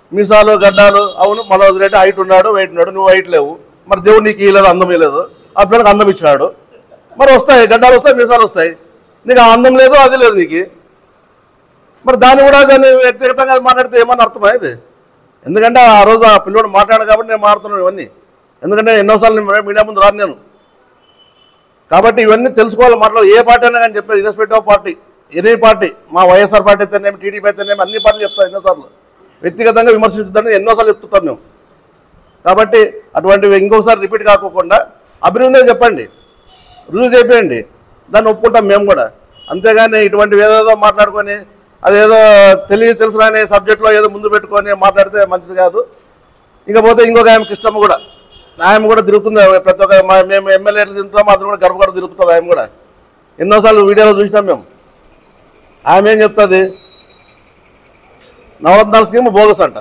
మీసాలు గడ్డాలు, అవును మనోజ్ రెడ్డి హైట్ ఉన్నాడు, వెయిట్ ఉన్నాడు, నువ్వు హైట్ లేవు, మరి దేవుడు నీకు ఇవ్వలేదు, అందం ఇవ్వలేదు, ఆ పిల్లలకు అందం ఇచ్చినాడు, మరి వస్తాయి గడ్డాలు వస్తాయి, మీసాలు వస్తాయి, నీకు ఆ అందం లేదు, అది లేదు నీకు, మరి దాన్ని కూడా దాన్ని వ్యక్తిగతంగా మాట్లాడితే ఏమన్నా అర్థమా ఇది? ఎందుకంటే ఆ రోజు ఆ పిల్లోడు మాట్లాడాడు కాబట్టి నేను మాట్లాడుతున్నాను ఇవన్నీ, ఎందుకంటే ఎన్నోసార్లు మీడియా ముందు రాను నేను, కాబట్టి ఇవన్నీ తెలుసుకోవాలి. మాట్లాడు ఏ పార్టీ అయినా కానీ చెప్పారు, irrespective of party, any party, మా వైఎస్ఆర్ పార్టీ అయితేనేమి, టీడీపీ అయితేనేమి, అన్ని పార్టీలు చెప్తాను ఎన్నోసార్లు, వ్యక్తిగతంగా విమర్శించుదని ఎన్నోసార్లు చెప్తుంటాం మేము. కాబట్టి అటువంటివి ఇంకొకసారి రిపీట్ కాకోకుండా అభివృద్ధిగా చెప్పండి, రుజువు చేయండి, దాన్ని ఒప్పుకుంటాం మేము కూడా. అంతేగాని ఇటువంటివి ఏదేదో మాట్లాడుకొని అదేదో తెలుసు అనే సబ్జెక్ట్లో ఏదో ముందు పెట్టుకొని మాట్లాడితే మంచిది కాదు. ఇకపోతే ఇంకొక ఆమె కృష్ణమ్మ కూడా, ఆమె కూడా తిరుగుతుంది ప్రతి ఒక్క, మేము ఎమ్మెల్యేలు తింటున్నాము, అతను కూడా గడప తిరుగుతుంది, ఆమె కూడా ఎన్నోసార్లు వీడియోలో చూసినాం మేము. ఆమె ఏం చెప్తుంది, నవరత్నాల స్కీమ్ బోగస్ అంట,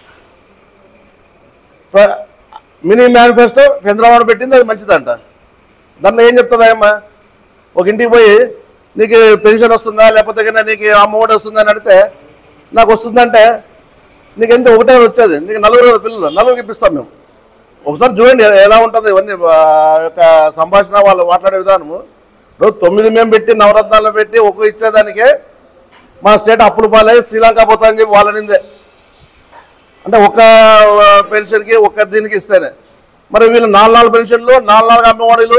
మినీ మేనిఫెస్టో చంద్రబాబు పెట్టింది అది మంచిదంట. దాంట్లో ఏం చెప్తుంది ఆయమ్మ, ఒక ఇంటికి పోయి నీకు పెన్షన్ వస్తుందా లేకపోతే నీకు అమ్మఒడి వస్తుందా అని అడిగితే నాకు వస్తుందంటే నీకు ఎంత ఒకటే వచ్చేది, నీకు నలుగురు పిల్లలు, నలుగురికి ఇప్పిస్తాం మేము. ఒకసారి చూడండి ఎలా ఉంటుంది ఇవన్నీ యొక్క సంభాషణ, వాళ్ళు మాట్లాడే విధానము. రోజు 9 మేము పెట్టి నవరత్నాలు పెట్టి ఒక్క ఇచ్చేదానికే మా స్టేట్ అప్పులు పాలై శ్రీలంక పోతా అని చెప్పి వాళ్ళనిందే, అంటే ఒక్క పెన్షన్కి ఒక్క దీనికి ఇస్తేనే. మరి వీళ్ళు 4 పెన్షన్లు, 4 అమ్మఒడిలు,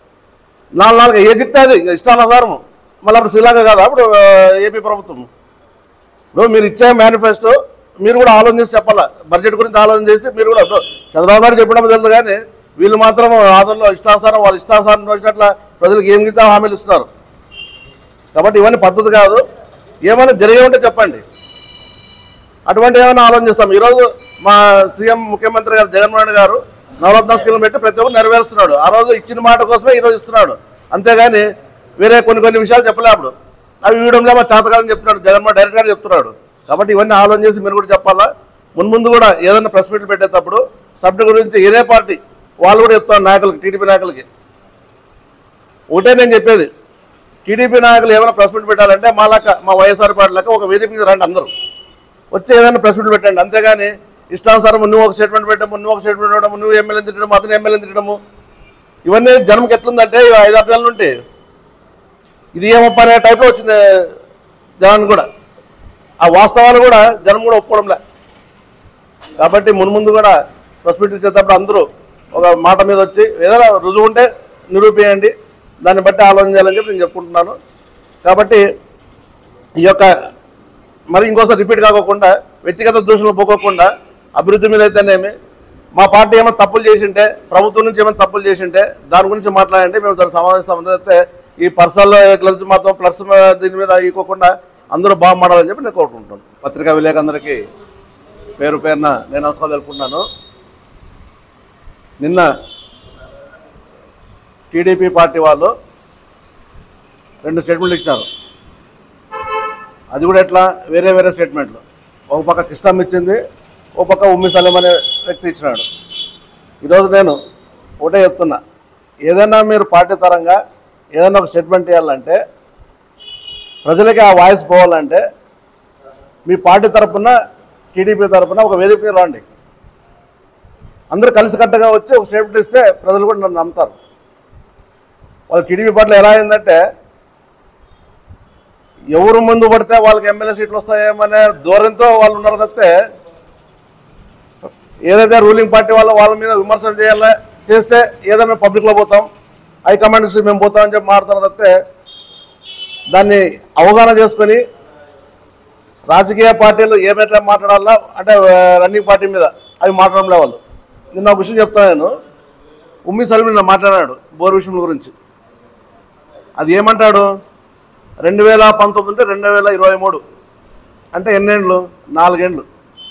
4 ఏది ఇస్తే అది ఇష్టానుసారము. మళ్ళీ అప్పుడు శ్రీలంక కాదు అప్పుడు ఏపీ ప్రభుత్వం. ఇప్పుడు మీరు ఇచ్చే మేనిఫెస్టో మీరు కూడా ఆలోచన చేసి చెప్పాలా, బడ్జెట్ గురించి ఆలోచన చేసి మీరు కూడా. చంద్రబాబు నాయుడు చెప్పడం తెలుసు, కానీ వీళ్ళు మాత్రం ఆదంలో ఇష్టానుసారం వాళ్ళు ఇష్టానుసారం వచ్చినట్ల ప్రజలకు ఏం గిద్దా హామీలు ఇస్తున్నారు. కాబట్టి ఇవన్నీ పద్ధతి కాదు. ఏమైనా జరిగే ఉంటే చెప్పండి, అటువంటి ఏమైనా ఆలోచన చేస్తాం. ఈరోజు మా సీఎం ముఖ్యమంత్రి గారు జగన్మోహన్ రెడ్డి గారు నవరత్న స్కీమ్ పెట్టి ప్రతి ఒక్కరు నెరవేరుస్తున్నాడు. ఆ రోజు ఇచ్చిన మాట కోసమే ఈరోజు ఇస్తున్నాడు, అంతేగాని వేరే కొన్ని విషయాలు చెప్పలే. అప్పుడు అవి ఇవ్వడంలో మా చేతకాలని చెప్తున్నాడు జగన్మోహన్ డైరెక్ట్ గారు చెప్తున్నాడు. కాబట్టి ఇవన్నీ ఆలోచన చేసి మీరు కూడా చెప్పాలా. ముందు కూడా ఏదైనా ప్రెస్ మీట్లు పెట్టేటప్పుడు సబ్జెక్ట్ గురించి ఏదే పార్టీ వాళ్ళు కూడా చెప్తారు నాయకులకి, టీడీపీ నాయకులకి. ఒకటే నేను చెప్పేది, టీడీపీ నాయకులు ఏమైనా ప్రెస్ మీట్ పెట్టాలంటే మా వైఎస్ఆర్ పార్టీ లెక్క ఒక వేదిక మీద రండి, అందరూ వచ్చి ఏదైనా ప్రెస్ మీట్లు పెట్టండి. అంతేగాని ఇష్టానుసారం నువ్వు ఒక స్టేట్మెంట్ పెట్టడము, నువ్వు ఒక స్టేట్మెంట్ పెట్టడము, నువ్వు ఎమ్మెల్యేని తిట్టడము, అతను ఎమ్మెల్యేని తిట్టడము, ఇవన్నీ జనంకి ఎట్లుందంటే 5-6 నెలల నుండి ఇది ఏమప్ప అనే టైప్లో వచ్చింది జనాన్ని కూడా. ఆ వాస్తవాలు కూడా జనం కూడా ఒప్పుకోవడంలే. కాబట్టి ముందు కూడా ప్రెస్ మీట్ ఇచ్చేటప్పుడు అందరూ ఒక మాట మీద వచ్చి ఏదైనా రుజువు ఉంటే నిరూపించండి, దాన్ని బట్టి ఆలోచన చేయాలని చెప్పి నేను చెప్పుకుంటున్నాను. కాబట్టి ఈ యొక్క మరి ఇంకోసారి రిపీట్ కాకోకుండా వ్యక్తిగత దూషణలు పోకోకుండా అభివృద్ధి మీద అయితేనేమి, మా పార్టీ ఏమైనా తప్పులు చేసింటే, ప్రభుత్వం నుంచి ఏమైనా తప్పులు చేసింటే దాని గురించి మాట్లాడండి, మేము దాన్ని సమాధానిస్తాం. అయితే ఈ పర్సనల్ క్లబ్స్ మాత్రం ప్లస్ దీని మీద ఇవ్వకుండా అందరూ బాగా మాడాలని చెప్పి నేను కోరుకుంటున్నాను. పత్రికా విలేకరులందరికీ పేరు పేరున నేను నమస్కారం తెలుపుకుంటున్నాను. నిన్న టీడీపీ పార్టీ వాళ్ళు 2 స్టేట్మెంట్లు ఇచ్చినారు. అది కూడా ఎట్లా వేరే స్టేట్మెంట్లు. ఒక పక్క కృష్ణమ్మ ఇచ్చింది, ఒక పక్క ఉమ్మి సలీం అనే వ్యక్తి ఇచ్చినాడు. ఈరోజు నేను ఒకటే చెప్తున్నా, ఏదైనా మీరు పార్టీ తరంగా ఏదైనా ఒక స్టేట్మెంట్ ఇవ్వాలంటే, ప్రజలకి ఆ వాయిస్ పోవాలంటే మీ పార్టీ తరఫున టీడీపీ తరఫున ఒక వేదిక మీద రండి, అందరూ కలిసికట్టుగా వచ్చి ఒక స్టేట్మెంట్ ఇస్తే ప్రజలు కూడా నన్ను నమ్ముతారు. వాళ్ళు టీడీపీ పార్టీలో ఎలా అయిందంటే ఎవరు ముందు పడితే వాళ్ళకి ఎమ్మెల్యే సీట్లు వస్తాయేమనే ధోరణితో వాళ్ళు ఉన్నారు తప్పితే, ఏదైతే రూలింగ్ పార్టీ వాళ్ళ మీద విమర్శలు చేస్తే ఏదో మేము పబ్లిక్లో పోతాం, హైకమాండ్స్ మేము పోతామని చెప్పి మాట్లాడుతున్నారు తప్పితే, దాన్ని అవగాహన చేసుకొని రాజకీయ పార్టీలు ఏమైనా మాట్లాడాలా అంటే రన్నింగ్ పార్టీ మీద అవి మాట్లాడడంలే వాళ్ళు. నిన్న ఒక విషయం చెప్తాను నేను, ఉమ్మి సలీం నిన్న మాట్లాడాడు బోర్ విషయం గురించి. అది ఏమంటాడు, 2019 ఉంటే 2023 అంటే ఎన్నేళ్ళు, 4 ఏళ్ళు.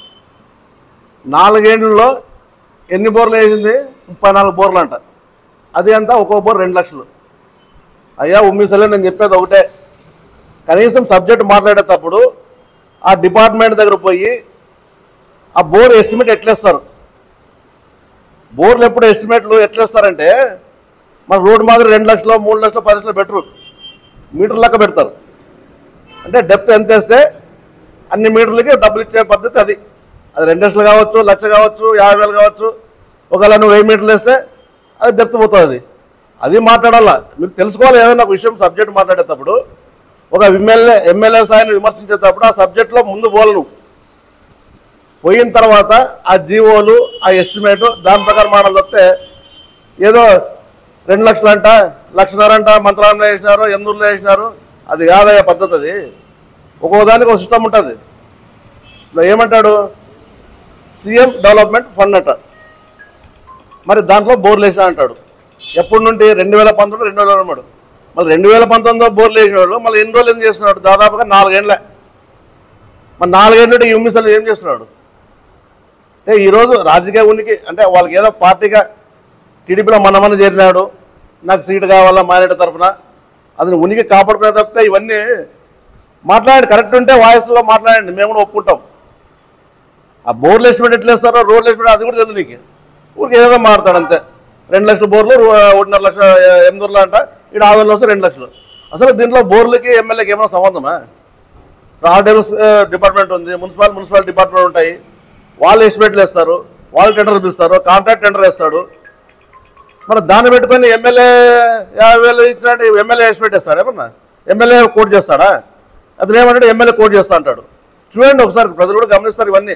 4 ఏళ్ళలో ఎన్ని బోర్లు వేసింది, 34 బోర్లు అంట. అది అంతా ఒక్కొక్క బోర్ 2 లక్షలు. అయ్యా ఉమ్మి సలీం నేను చెప్పేది ఒకటే, కనీసం సబ్జెక్ట్ మాట్లాడేటప్పుడు ఆ డిపార్ట్మెంట్ దగ్గర పోయి ఆ బోర్ ఎస్టిమేట్ ఎట్లేస్తారు, బోర్లు ఎప్పుడు ఎస్టిమేట్లు ఎట్లేస్తారంటే మన రోడ్డు మాదిరి 2 లక్షలు 3 లక్షలు 10 లక్షలు బెటరు మీటర్ లెక్క పెడతారు. అంటే డెప్త్ ఎంత వేస్తే అన్ని మీటర్లకి డబ్బులు ఇచ్చే పద్ధతి అది. అది 2 లక్షలు కావచ్చు, 1 లక్ష కావచ్చు, 50,000 కావచ్చు. ఒకవేళ నువ్వు 1000 మీటర్లు వేస్తే అది డెప్త్ పోతుంది. అది మాట్లాడాలా. మీరు తెలుసుకోవాలి. ఏదైనా ఒక విషయం సబ్జెక్ట్ మాట్లాడేటప్పుడు ఒక ఎమ్మెల్యే స్థాయిని విమర్శించేటప్పుడు ఆ సబ్జెక్ట్లో ముందు పోలను పోయిన తర్వాత ఆ జీవోలు, ఆ ఎస్టిమేటు దాని ప్రకారం మాటలు తప్పితే ఏదో 2 లక్షలంట, 1,50,000 అంట మంత్రాలయంలో వేసినారు, ఎన్నూరులో వేసినారు, అది కాదయ్యే పద్ధతి. అది ఒక్కోదానికి ఒక సిస్టమ్ ఉంటుంది. ఇప్పుడు ఏమంటాడు, సీఎం డెవలప్మెంట్ ఫండ్ అంటాడు. మరి దాంట్లో బోర్లు వేసా అంటాడు. ఎప్పటి నుండి 2019, 2023. మళ్ళీ 2019లో బోర్లు వేసిన వాళ్ళు మళ్ళీ ఎన్ని రోజులు ఏం చేస్తున్నాడు? దాదాపుగా 4 ఏళ్ళే. మరి 4 ఏళ్ళ యూమిసలు ఏం చేస్తున్నాడు అంటే ఈరోజు రాజకీయ ఉనికి అంటే వాళ్ళకి ఏదో పార్టీగా టీడీపీలో మనమని చేరినాడు, నాకు సీటు కావాలా మానేట తరఫున, అది ఉనికి కాపాడుకునే తప్పితే ఇవన్నీ మాట్లాడండి. కరెక్ట్ ఉంటే వాయిస్లో మాట్లాడండి, మేము కూడా ఒప్పుకుంటాం. ఆ బోర్లు ఎస్టిమేట్ ఎట్లా వేస్తారో, రోడ్లు ఎస్టిమేట్ అది కూడా తెలియదు నీకు. ఊరికి ఏదో మాట్లాడతాడు అంతే. 2 లక్షల బోర్లు, 1.5 లక్ష ఎనిమిదిలో అంట, ఇక్కడ 6,000 వస్తే 2 లక్షలు. అసలు దీంట్లో బోర్లకి ఎమ్మెల్యేకి ఏమైనా సంబంధమా? ఆర్డబ్ల్యూస్ డిపార్ట్మెంట్ ఉంది, మున్సిపల్ డిపార్ట్మెంట్ ఉంటాయి. వాళ్ళు ఎస్టిమేట్లు వేస్తారు, వాళ్ళు టెండర్లు పిలుస్తారు, కాంట్రాక్ట్ టెండర్ వేస్తాడు. మరి దాన్ని పెట్టుకొని ఎమ్మెల్యే 50,000 ఇచ్చినట్టు ఎమ్మెల్యే ఎస్టిమేట్ వేస్తాడు. ఏమన్నా ఎమ్మెల్యే కోట్ చేస్తాడా? అతను ఏమంటాడు, ఎమ్మెల్యే కోట్ చేస్తా అంటాడు. చూడండి ఒకసారి, ప్రజలు కూడా గమనిస్తారు ఇవన్నీ.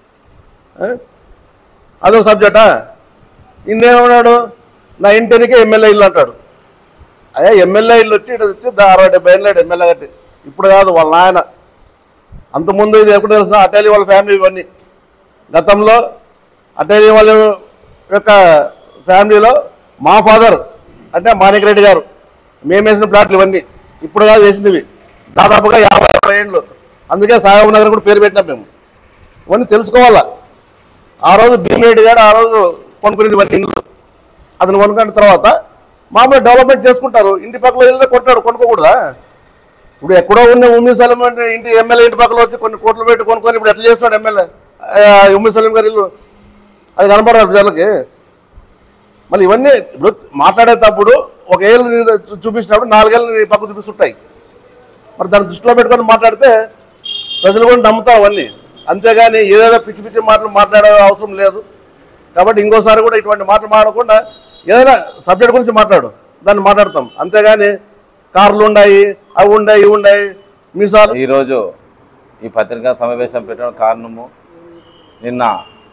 అదొక సబ్జెక్టా? ఇందేమన్నాడు, నా ఇంటికే ఎమ్మెల్యే ఇల్లు అంటాడు. అయ్యా ఎమ్మెల్యే ఇల్లు వచ్చి ఇటు వచ్చి 60-70 ఏళ్ళు ఎమ్మెల్యే కట్టి. ఇప్పుడు కాదు, వాళ్ళ నాయన. అంతకుముందు ఇది ఎప్పుడు తెలిసిన అటేలి వాళ్ళ ఫ్యామిలీ. ఇవన్నీ గతంలో అటేలి వాళ్ళ యొక్క ఫ్యామిలీలో మా ఫాదర్ అంటే మాణిక్ రెడ్డి గారు మేము వేసిన ప్లాట్లు ఇవన్నీ. ఇప్పుడు కాదు వేసింది, ఇవి దాదాపుగా 50 ఏళ్ళు. అందుకే సాగబ్ నగర్ కూడా పేరు పెట్టినాం మేము. ఇవన్నీ తెలుసుకోవాలా. ఆ రోజు భీమిరెడ్డి గారు ఆ రోజు కొనుక్కునేది ఇవన్నీ ఇండ్లు. అతను కొనుక్కున్న తర్వాత మామూలు డెవలప్మెంట్ చేసుకుంటారు. ఇంటి పక్కల ఇల్లు కొంటాడు, కొనుక్కోకూడదా? ఇప్పుడు ఎక్కడో ఉన్న ఉమ్మి సలీం అంటే ఇంటి ఎమ్మెల్యే ఇంటి పక్కన వచ్చి కొన్ని కోట్లు పెట్టి కొనుక్కొని ఇప్పుడు ఎట్లా చేస్తాడు ఎమ్మెల్యే ఉమ్మి సలీం గారి ఇల్లు? అది కనపడాలి ప్రజలకి. మళ్ళీ ఇవన్నీ ఇప్పుడు మాట్లాడేటప్పుడు 1 ఏళ్ళు చూపించినప్పుడు 4 ఏళ్ళు నీ పక్కన చూపిస్తుంటాయి. మరి దాన్ని దృష్టిలో పెట్టుకొని మాట్లాడితే ప్రజలు కూడా నమ్ముతారు అవన్నీ. అంతేగాని ఏదేదో పిచ్చి పిచ్చి మాటలు మాట్లాడే అవసరం లేదు. కాబట్టి ఇంకోసారి కూడా ఇటువంటి మాటలు మాట్లాడకుండా ఏదైనా సబ్జెక్ట్ గురించి మాట్లాడు, దాన్ని మాట్లాడతాం. అంతేగాని కార్లు ఉన్నాయి, అవి ఉన్నాయి, ఇవి ఉన్నాయి మీసాలు. ఈరోజు ఈ పత్రికా సమావేశం పెట్టడం కారణము, నిన్న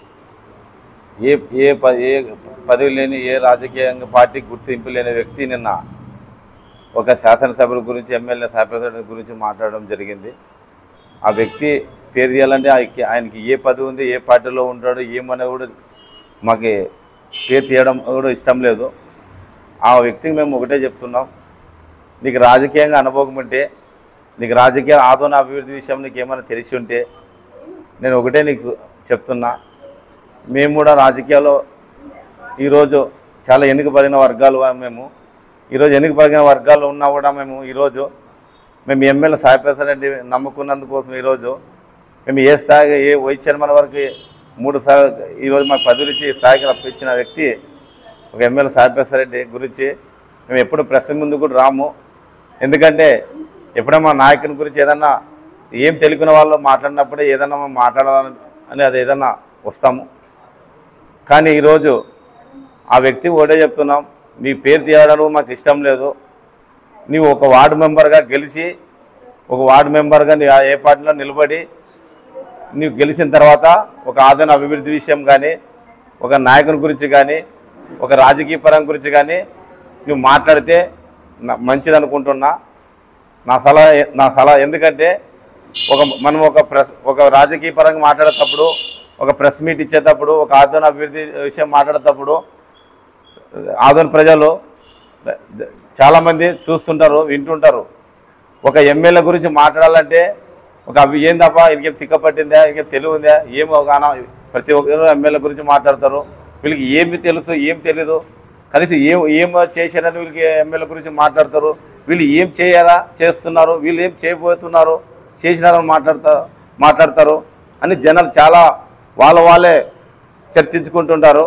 ఏ పదవి లేని, ఏ రాజకీయ పార్టీకి గుర్తింపు లేని వ్యక్తి నిన్న ఒక శాసనసభ్యుల గురించి, ఎమ్మెల్యే శాసనసభ్యుల గురించి మాట్లాడడం జరిగింది. ఆ వ్యక్తి పేరు తీయాలంటే ఆయనకి ఏ పదవి ఉంది, ఏ పార్టీలో ఉంటాడో ఏమనే కూడా మాకు పేరు తీయడం కూడా ఇష్టం లేదు. ఆ వ్యక్తికి మేము ఒకటే చెప్తున్నాం, నీకు రాజకీయంగా అనుభవం ఉంటే, నీకు రాజకీయ ఆదోన అభివృద్ధి విషయం నీకు ఏమైనా తెలిసి ఉంటే నేను ఒకటే నీకు చెప్తున్నా, మేము కూడా రాజకీయాల్లో ఈరోజు చాలా ఎన్నికబడిన వర్గాలు. మేము ఈరోజు ఎన్నికబడిన వర్గాలు ఉన్నా కూడా మేము ఎమ్మెల్యే సాయిప్రసాద్ రెడ్డి నమ్ముకున్నందుకోసం ఈరోజు మేము ఏ స్థాయికి, ఏ వైస్ చైర్మన్ వరకు 3 సార్లు ఈరోజు మాకు పదవులు ఇచ్చి స్థాయికి రప్పించిన వ్యక్తి ఒక ఎమ్మెల్యే సాయిప్రసాద్ రెడ్డి గురించి మేము ఎప్పుడు ప్రెస్ ముందు కూడా రాము. ఎందుకంటే ఎప్పుడైనా మా నాయకుని గురించి ఏదన్నా ఏం తెలుగున వాళ్ళు మాట్లాడినప్పుడే ఏదన్నా మనం మాట్లాడాలని అది ఏదన్నా వస్తాము. కానీ ఈరోజు ఆ వ్యక్తి ఒకటే చెప్తున్నాం, మీ పేరు తీయడం మాకు ఇష్టం లేదు. నీవు ఒక వార్డు మెంబర్గా గెలిచి, ఒక వార్డు మెంబర్గా ఏ పార్టీలో నిలబడి నీవు గెలిచిన తర్వాత ఒక ఆదరణ అభివృద్ధి విషయం కానీ, ఒక నాయకుని గురించి కానీ, ఒక రాజకీయ పరం గురించి కానీ నువ్వు మాట్లాడితే మంచిది అనుకుంటున్నా. నా సలహా ఎందుకంటే మనం ఒక రాజకీయ పరంగా మాట్లాడేటప్పుడు, ఒక ప్రెస్ మీట్ ఇచ్చేటప్పుడు, ఒక ఆదరణ అభివృద్ధి విషయం మాట్లాడేటప్పుడు ఆదరణ ప్రజలు చాలామంది చూస్తుంటారు, వింటుంటారు. ఒక ఎమ్మెల్యే గురించి మాట్లాడాలంటే ఒక అవి ఏం తప్ప ఇంకేం తిక్కపట్టిందా, ఇంకేం తెలివి ఉందా, ఏం అవగాహన, ప్రతి ఒక్కరు ఎమ్మెల్యే గురించి మాట్లాడతారు. వీళ్ళకి ఏమి తెలుసు, ఏం తెలీదు, కనీసం ఏం చేశారని వీళ్ళకి ఎమ్మెల్యే గురించి మాట్లాడతారు. వీళ్ళు ఏం చేస్తున్నారు, వీళ్ళు ఏం చేయబోతున్నారు, చేసినారని మాట్లాడతారు అని జనాలు చాలా వాళ్ళే చర్చించుకుంటుంటారు.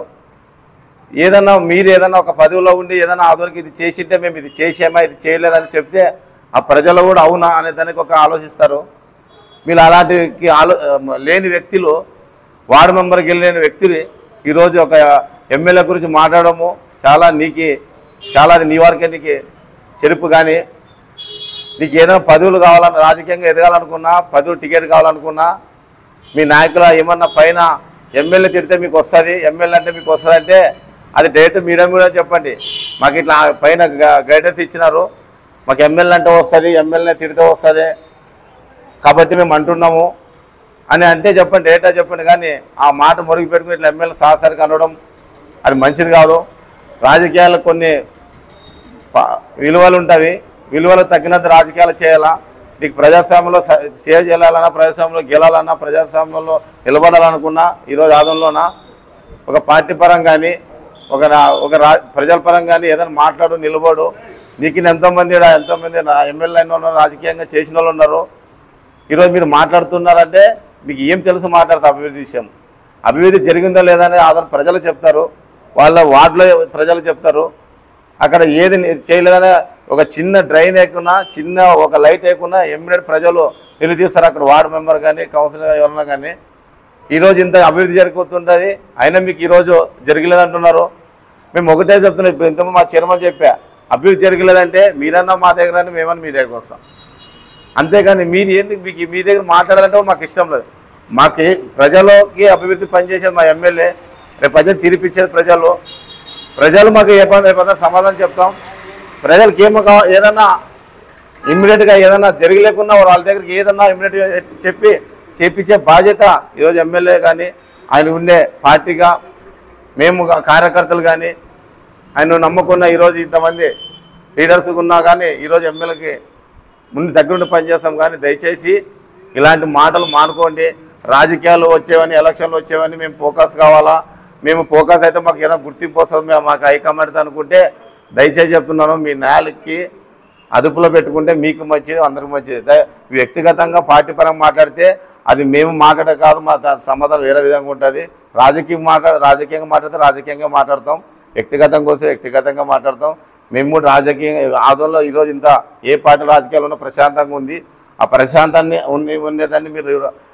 మీరు ఏదన్నా ఒక పదవిలో ఉండి ఏదైనా ఆదోనికి ఇది చేసింటే మేము ఇది చేసామా, ఇది చేయలేదని చెప్తే ఆ ప్రజలు కూడా అవునా అనే దానికి ఒక ఆలోచిస్తారు. వీళ్ళు అలాంటి లేని వ్యక్తులు వార్డు మెంబర్కి వెళ్ళిన వ్యక్తిని ఈరోజు ఒక ఎమ్మెల్యే గురించి మాట్లాడము చాలా అది నీ వారికే నీకు చెరుపు. కానీ నీకు ఏదైనా పదవులు కావాలన్నా, రాజకీయంగా ఎదగాలనుకున్నా, పదవులు టికెట్ కావాలనుకున్నా, మీ నాయకుల ఏమన్నా పైన ఎమ్మెల్యే తిడితే మీకు వస్తుంది, ఎమ్మెల్యే అంటే మీకు వస్తుంది అంటే అది డైరెక్ట్ మీడియా చెప్పండి. మాకు ఇట్లా పైన గైడెన్స్ ఇచ్చినారు, మాకు ఎమ్మెల్యే అంటే వస్తుంది, ఎమ్మెల్యే తిడితే వస్తుంది కాబట్టి మేము అంటున్నాము అని అంటే చెప్పండి, డైరెక్ట్గా చెప్పండి. కానీ ఆ మాట మురిగి పెట్టుకుని ఇట్లా ఎమ్మెల్యే సహసరికి అనడం అది మంచిది కాదు. రాజకీయాలకు కొన్ని విలువలు ఉంటాయి, విలువలు తగ్గినంత రాజకీయాలు చేయాలా. నీకు ప్రజాస్వామ్యంలో సేవ చేయాలన్నా, ప్రజాస్వామ్యంలో గెలాలన్నా, ప్రజాస్వామ్యంలో నిలబడాలనుకున్నా ఈరోజు ఆదంలోన ఒక పార్టీ పరంగా కానీ ఒక ప్రజల పరంగా కానీ ఏదైనా మాట్లాడు నిలబడు. నీకు ఎంతోమంది ఎమ్మెల్యే అయిన ఉన్నారు, రాజకీయంగా చేసిన వాళ్ళు ఉన్నారు. ఈరోజు మీరు మాట్లాడుతున్నారంటే మీకు ఏం తెలుసు మాట్లాడతారు అభివృద్ధి విషయం. అభివృద్ధి జరిగిందో లేదని ఆధార ప్రజలు చెప్తారు, వాళ్ళ వార్డులో ప్రజలు చెప్తారు. అక్కడ ఏది చేయలేదని ఒక చిన్న డ్రైన్ వేయకున్నా, చిన్న ఒక లైట్ వేయకున్నా ఎమ్మెల్యే ప్రజలు నిలదీస్తారు. అక్కడ వార్డు మెంబర్ కానీ కౌన్సిలర్ ఎవరన్నా కానీ ఈరోజు ఇంత అభివృద్ధి జరుగుతుంటుంది, అయినా మీకు ఈరోజు జరగలేదంటున్నారు. మేము ఒకటే చెప్తున్నాం, ఇప్పుడు ఇంతమంది మా చైర్మన్ చెప్పా, అభివృద్ధి జరగలేదంటే మీరన్నా మా దగ్గర అంటే మేమన్నా మీ దగ్గరకు వస్తాం. అంతేగాని మీరు ఎందుకు మీకు మీ దగ్గర మాట్లాడాలంటే మాకు ఇష్టం లేదు. మాకు ప్రజలకి అభివృద్ధి పనిచేసేది మా ఎమ్మెల్యే, రేపు ప్రజలు తీర్పిచ్చేది ప్రజలు మాకు ఏ పని సమాధానం చెప్తాం. ప్రజలకి ఏమో ఏదన్నా ఇమ్మీడియట్గా ఏదన్నా జరగలేకున్నా వాళ్ళ దగ్గరికి ఏదన్నా ఇమ్మీడియట్గా చెప్పి చేపించే బాధ్యత ఈరోజు ఎమ్మెల్యే కానీ ఆయన ఉండే పార్టీగా మేము కార్యకర్తలు కానీ ఆయన నమ్ముకున్న ఈరోజు ఇంతమంది లీడర్స్ ఉన్నా కానీ ఈరోజు ఎమ్మెల్యేకి ముందు దగ్గరుండి పనిచేస్తాం. కానీ దయచేసి ఇలాంటి మాటలు మానుకోండి. రాజకీయాలు వచ్చేవని, ఎలక్షన్లు వచ్చేవని మేము ఫోకస్ కావాలా, మేము ఫోకస్ అయితే మాకు ఏదైనా గుర్తింపు వస్తుంది, మాకు హైకమాండ్ అనుకుంటే దయచేసి చెప్తున్నాను, మీ న్యాయాలకి అదుపులో పెట్టుకుంటే మీకు మంచిది, అందరికి మంచిది. వ్యక్తిగతంగా పార్టీ పరంగా మాట్లాడితే అది మేము మాట్లాడే కాదు, మా సమాధానం వేరే విధంగా ఉంటుంది. రాజకీయంగా మాట్లాడితే రాజకీయంగా మాట్లాడతాం, వ్యక్తిగతంగా వస్తే వ్యక్తిగతంగా మాట్లాడతాం. మేము కూడా రాజకీయంగా ఆదంలో ఈరోజు ఇంత ఏ పార్టీ రాజకీయాలు ఉన్నా ప్రశాంతంగా ఉంది. ఆ ప్రశాంతాన్ని ఉండేదాన్ని మీరు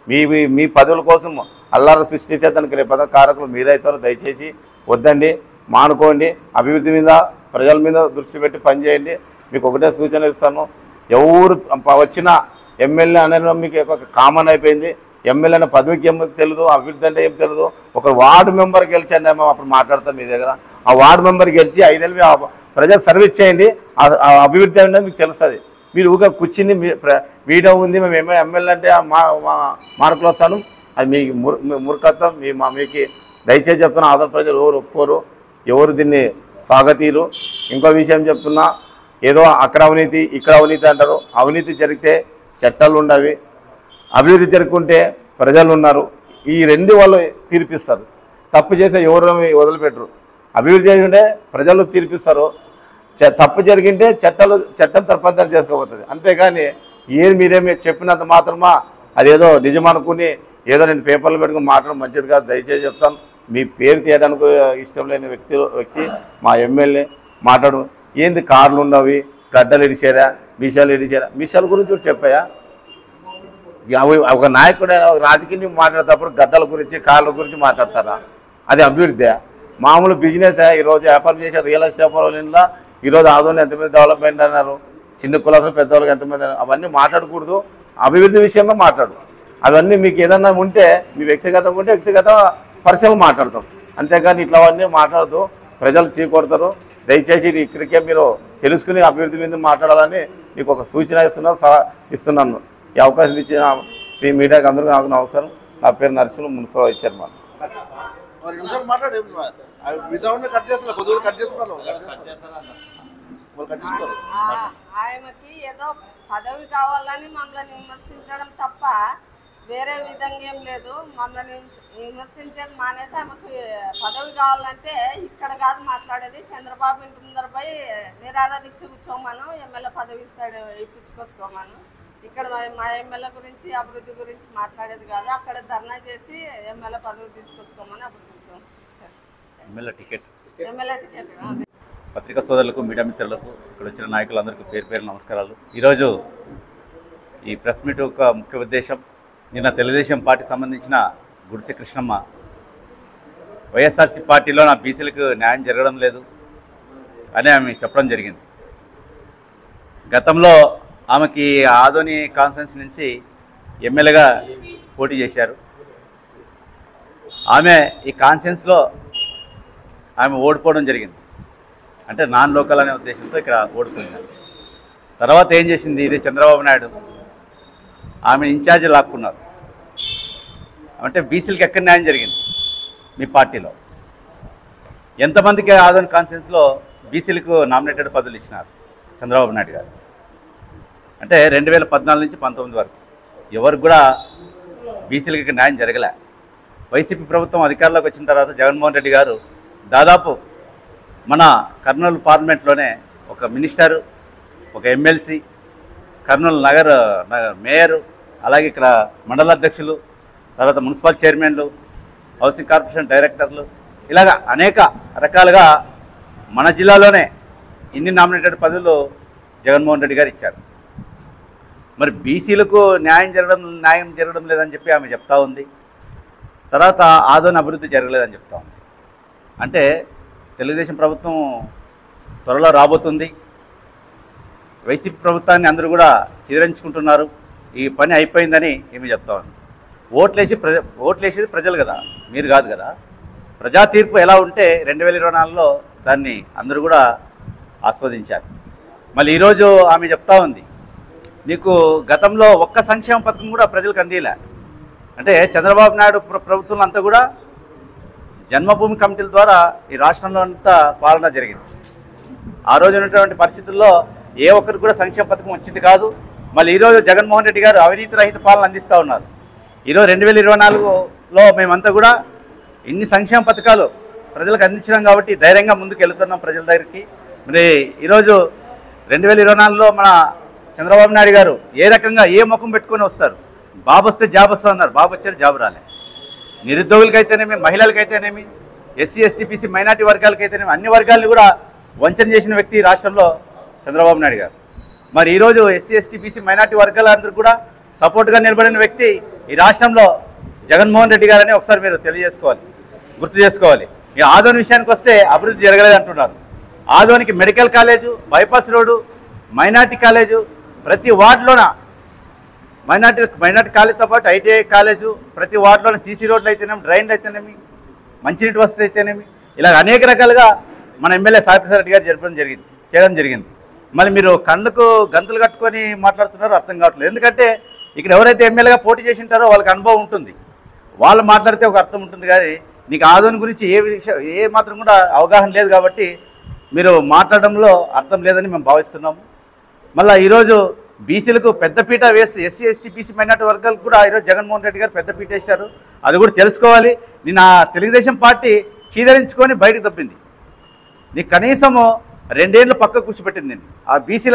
మీ పదవుల కోసం అల్లారు సృష్టించే దానికి రేపు కారకులు మీరైతారు. దయచేసి వద్దండి, మానుకోండి. అభివృద్ధి మీద ప్రజల మీద దృష్టి పెట్టి పనిచేయండి. మీకు ఒకటే సూచన ఇస్తాను, ఎవరు వచ్చిన ఎమ్మెల్యే అనేది మీకు ఒక కామన్ అయిపోయింది. ఎమ్మెల్యే అనే పదవికి ఏమో తెలియదు, అభివృద్ధి అంటే ఏం తెలియదు. ఒక వార్డు మెంబర్ గెలిచండి మేము అప్పుడు మాట్లాడతాం మీ దగ్గర. ఆ వార్డు మెంబర్ గెలిచి 5 ఏళ్ళు ప్రజలు సర్వీస్ చేయండి, ఆ అభివృద్ధి అనేది మీకు తెలుస్తుంది. మీరు ఊగా కూర్చుని వీడియో ఉంది మేము ఎమ్మెల్యే అంటే మార్కులు వస్తాను, అది మీ మూర్ఖత్వం. మీకు దయచేసి చెప్తున్నా, ఆంధ్ర ప్రజలు ఎవరు ఒప్పుకోరు, ఎవరు దీన్ని స్వాగతీరు. ఇంకో విషయం చెప్తున్నా, ఏదో అక్కడ అవినీతి ఇక్కడ అవినీతి అంటారు. అవినీతి జరిగితే చట్టాలు ఉండవి, అభివృద్ధి జరుగుతుంటే ప్రజలు ఉన్నారు. ఈ రెండు వాళ్ళు తీర్పిస్తారు. తప్పు చేస్తే ఎవరు వదిలిపెట్టరు. అభివృద్ధి చేసుకుంటే ప్రజలు తీర్పిస్తారు, తప్పు జరిగింటే చట్టం తప్పనిసరి చేసుకోబోతుంది. అంతేగాని మీరేమి చెప్పినంత మాత్రమా అదేదో నిజమనుకుని ఏదో నేను పేపర్లు పెట్టుకుని మాట్లాడడం మంచిది కాదు. దయచేసి చెప్తాను, మీ పేరు తీయడానికి ఇష్టం లేని వ్యక్తి మా ఎమ్మెల్యే మాట్లాడు. ఏంది కార్లు ఉండవి, గడ్డలు ఇడిచారా, మిషాలు ఇడిచారా, మిషాల గురించి కూడా చెప్పాయా? ఒక నాయకుడు రాజకీయం మాట్లాడేటప్పుడు గడ్డల గురించి కార్ల గురించి మాట్లాడతారా? అది అభివృద్ధి? మామూలు బిజినెస్. ఈరోజు వ్యాపారం చేసే రియల్ ఎస్టేట్ వాళ్ళ ఈరోజు ఆదోళన ఎంతమంది డెవలప్మెంట్ అన్నారు, చిన్న కులాసులు పెద్దవాళ్ళకి ఎంతమంది, అవన్నీ మాట్లాడకూడదు. అభివృద్ధి విషయంలో మాట్లాడు. అవన్నీ మీకు ఏదన్నా ఉంటే మీ వ్యక్తిగతంగా ఉంటే వ్యక్తిగత పరిశ్రమలు మాట్లాడతాం. అంతేగాని ఇట్లా అవన్నీ మాట్లాడుతూ ప్రజలు చీకొడతారు. దయచేసి ఇది ఇక్కడికే మీరు తెలుసుకుని అభివృద్ధి మీద మాట్లాడాలని మీకు ఒక సూచన ఇస్తున్నాను. ఈ అవకాశం ఇచ్చిన మీ మీడియాకి అందరూ నాకు నమస్కారం. నా పేరు నరసింహ, మున్సిపల్ ఇచ్చారు మాకు. ఆయనకి ఏదో పదవి కావాలని మమ్మల్ని విమర్శించడం తప్ప వేరే విధంగా ఏం లేదు. మమ్మల్ని విమర్శించేది మానేసి ఆమెకు పదవి కావాలంటే ఇక్కడ కాదు మాట్లాడేది, చంద్రబాబు ఇంటి ముందర పోయి నిరాహార దీక్ష కూర్చోమను, ఎమ్మెల్యే పదవి ఇస్తాడు ఇప్పించుకొచ్చుకోమను. ఇక్కడ మా ఎమ్మెల్యే గురించి అభివృద్ధి గురించి మాట్లాడేది కాదు, అక్కడ ధర్నా చేసి ఎమ్మెల్యే పదవి తీసుకొచ్చుకోమని అప్పుడు ఎమ్మెల్యే టికెట్. పత్రికా సోదరులకు, మీడియా మిత్రులకు, ఇక్కడ వచ్చిన నాయకులందరికీ పేరు పేరు నమస్కారాలు. ఈరోజు ఈ ప్రెస్ మీట్ యొక్క ముఖ్య ఉద్దేశం, నిన్న తెలుగుదేశం పార్టీ సంబంధించిన గుడిసె కృష్ణమ్మ వైఎస్ఆర్సీ పార్టీలో నా బీసీలకు న్యాయం జరగడం లేదు అని ఆమె చెప్పడం జరిగింది. గతంలో ఆమెకి ఆదోని కాన్స్టిట్యున్సీ నుంచి ఎమ్మెల్యేగా పోటీ చేశారు. ఆమె ఈ కాన్స్టిట్యున్సీలో ఆమె ఓడిపోవడం జరిగింది. అంటే నాన్ లోకల్ అనే ఉద్దేశంతో ఇక్కడ ఓడిపోయింది. తర్వాత ఏం చేసింది, ఇది చంద్రబాబు నాయుడు ఆమె ఇన్ఛార్జి లాక్కున్నారు. అంటే బీసీలకు ఎక్కడ న్యాయం జరిగింది మీ పార్టీలో? ఎంతమందికి ఆదోని కాన్స్టిట్యున్సీలో బీసీలకు నామినేటెడ్ పదవులు ఇచ్చినారు చంద్రబాబు నాయుడు గారు? అంటే 2014 నుంచి 19 వరకు ఎవరికి కూడా బీసీలకి న్యాయం జరగలే. వైసీపీ ప్రభుత్వం అధికారంలోకి వచ్చిన తర్వాత జగన్మోహన్ రెడ్డి గారు దాదాపు మన కర్నూలు పార్లమెంట్లోనే ఒక మినిస్టరు, ఒక ఎమ్మెల్సీ, కర్నూలు నగర మేయరు, అలాగే ఇక్కడ మండల అధ్యక్షులు, తర్వాత మున్సిపల్ చైర్మన్లు, హౌసింగ్ కార్పొరేషన్ డైరెక్టర్లు, ఇలాగ అనేక రకాలుగా మన జిల్లాలోనే ఇన్ని నామినేటెడ్ పదవులు జగన్మోహన్ రెడ్డి గారు ఇచ్చారు. మరి బీసీలకు న్యాయం జరగడం లేదని చెప్పి ఆమె చెప్తా ఉంది. తర్వాత ఆదోని అభివృద్ధి జరగలేదని చెప్తా ఉంది. అంటే తెలుగుదేశం ప్రభుత్వం త్వరలో రాబోతుంది. వైసీపీ ప్రభుత్వాన్ని అందరూ కూడా చిదరించుకుంటున్నారు. ఈ పని అయిపోయిందని ఏమి చెప్తా ఉంది. ఓట్లేసేది ప్రజలు కదా, మీరు కాదు కదా. ప్రజా తీర్పు ఎలా ఉంటే 2024లో దాన్ని అందరూ కూడా ఆస్వాదించారు. మళ్ళీ ఈరోజు ఆమె చెప్తా ఉంది, నీకు గతంలో ఒక్క సంక్షేమ పథకం కూడా ప్రజలకు అందేలా. అంటే చంద్రబాబు నాయుడు ప్రభుత్వం అంతా కూడా జన్మభూమి కమిటీల ద్వారా ఈ రాష్ట్రంలో అంతా పాలన జరిగింది. ఆ రోజు ఉన్నటువంటి పరిస్థితుల్లో ఏ ఒక్కరికి కూడా సంక్షేమ పథకం వచ్చింది కాదు. మళ్ళీ ఈరోజు జగన్మోహన్ రెడ్డి గారు అవినీతి రహిత పాలన అందిస్తూ ఉన్నారు. ఈరోజు 2024లో మేమంతా కూడా ఇన్ని సంక్షేమ పథకాలు ప్రజలకు అందించినాం కాబట్టి ధైర్యంగా ముందుకు వెళుతున్నాం ప్రజల దగ్గరికి. మరి ఈరోజు 2024లో మన చంద్రబాబు నాయుడు గారు ఏ రకంగా ఏ ముఖం పెట్టుకొని వస్తారు? బాబు వస్తే జాబ్ వస్తుంది అన్నారు, బాబు వచ్చారు జాబ్ రాలే. నిరుద్యోగులకైతేనేమి, మహిళలకైతేనేమి, ఎస్సీ ఎస్టీ బీసీ మైనార్టీ వర్గాలకైతేనేమి అన్ని వర్గాలను కూడా వంచన చేసిన వ్యక్తి రాష్ట్రంలో చంద్రబాబు నాయుడు గారు. మరి ఈరోజు ఎస్సీ ఎస్టీ బీసీ మైనార్టీ వర్గాలందరూ కూడా సపోర్ట్గా నిలబడిన వ్యక్తి ఈ రాష్ట్రంలో జగన్మోహన్ రెడ్డి గారని ఒకసారి మీరు గుర్తు చేసుకోవాలి. ఈ ఆదోని విషయానికి వస్తే అభివృద్ధి జరగలేదు అంటున్నారు. ఆదోనికి medical college, bypass road, minority college, ప్రతి వార్డులోన మైనార్టీ కాలేజీతో పాటు ఐటీఐ కాలేజు, ప్రతి వార్డులోనే సీసీ రోడ్లు అయితేనేమి, డ్రైన్లు అయితేనేమి, మంచినీటి వసతి అయితేనేమి, ఇలా అనేక రకాలుగా మన ఎమ్మెల్యే సాయిప్రసాద్ రెడ్డి గారు చేయడం జరిగింది. మళ్ళీ మీరు కళ్ళకు గంతులు కట్టుకొని మాట్లాడుతున్నారో అర్థం కావట్లేదు. ఎందుకంటే ఇక్కడ ఎవరైతే ఎమ్మెల్యేగా పోటీ చేసి ఉంటారో వాళ్ళకి అనుభవం ఉంటుంది, వాళ్ళు మాట్లాడితే ఒక అర్థం ఉంటుంది. కానీ నీకు ఆదోని గురించి ఏ మాత్రం కూడా అవగాహన లేదు కాబట్టి మీరు మాట్లాడడంలో అర్థం లేదని మేము భావిస్తున్నాము. మళ్ళీ ఈరోజు బీసీలకు పెద్దపీట వేసి ఎస్సీ ఎస్టీ బీసీ మైనార్టీ వర్గాలకు కూడా ఈరోజు జగన్మోహన్ రెడ్డి గారు పెద్దపీట వేశారు. అది కూడా తెలుసుకోవాలి. నేను తెలుగుదేశం పార్టీ చీదరించుకొని బయటకు తప్పింది. నీకు కనీసము 2 ఏళ్ళు పక్క కూర్చోబెట్టింది. నేను ఆ